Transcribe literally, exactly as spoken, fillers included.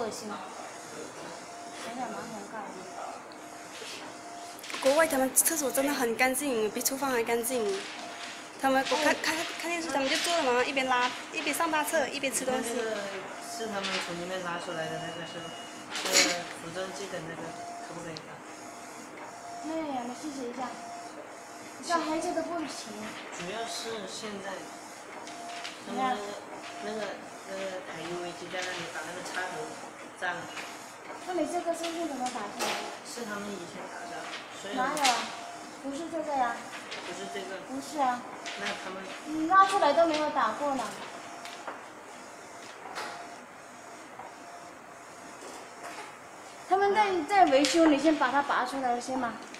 恶心。想想马桶盖。 国外他们厕所真的很干净，比厨房还干净。他们我看看看电视，他们就坐了嘛，一边拉一边上大厕，一边吃东西。 是他们从里面拉出来的那个是，是扶正剂的那个，可不可以打？ 那呀，你试试一下。像黑色的不行。 主要是现在，他们那个那个那个台 U V 机在那里把那个插头占了。 那你这个身份怎么打出来的？ 是他们以前打的，所以。 哪有啊？不是这个呀。 不是这个。 不是啊。 那他们。 你拉出来都没有打过呢。他们在在维修，你先把它拔出来先嘛。